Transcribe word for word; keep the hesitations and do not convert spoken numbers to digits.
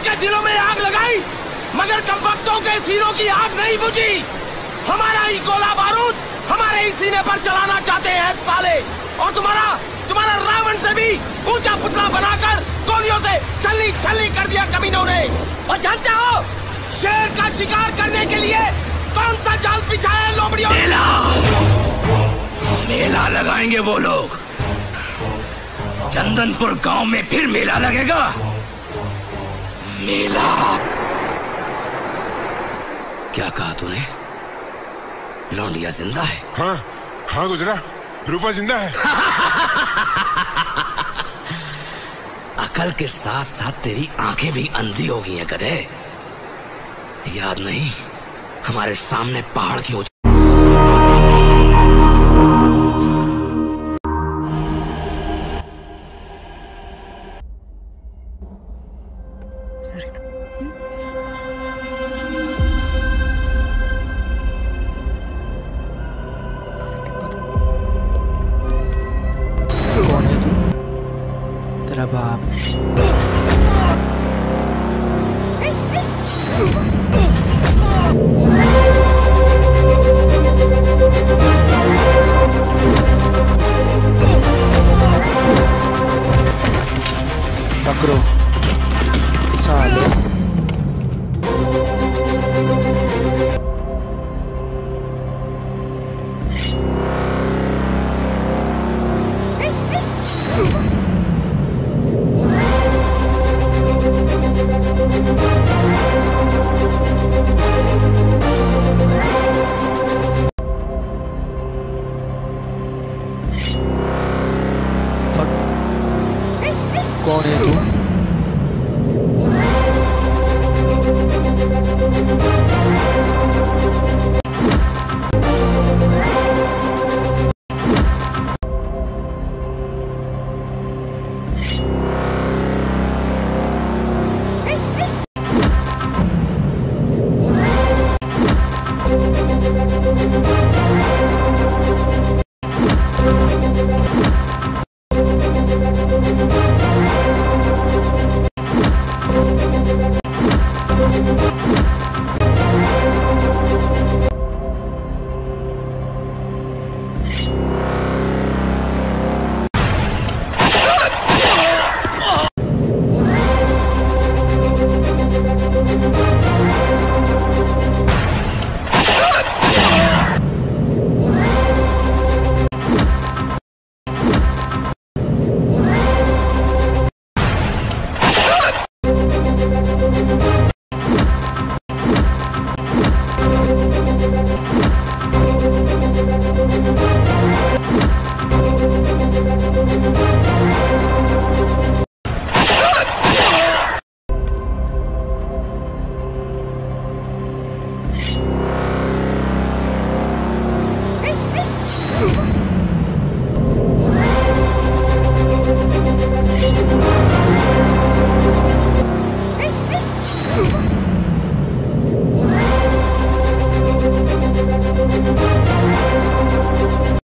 के दिलों में आग लगाई, मगर कमबख्तों के सीनों की आग नहीं बुझी। हमारा ही गोला बारूद हमारे ही सीने पर चलाना चाहते हैं साले। और तुम्हारा तुम्हारा रावण से भी ऊंचा पुतला बनाकर गोलियों से छलनी छलनी कर दिया कमीनों ने। और जानते हो शेर का शिकार करने के लिए कौन सा जाल बिछाया है लोमड़ियों? मेला मेला लगाएंगे वो लोग। चंदनपुर गांव में फिर मेला लगेगा। मेला। क्या कहा तूने? लौंडिया जिंदा है? हाँ हाँ गुजरा, रूपा जिंदा है। अकल के साथ साथ तेरी आंखें भी अंधी हो गई हैं गधे। याद नहीं हमारे सामने पहाड़ की ऊंचाई। कौन है तू? तेरा बाप। पकड़ो साले। कौन है तू?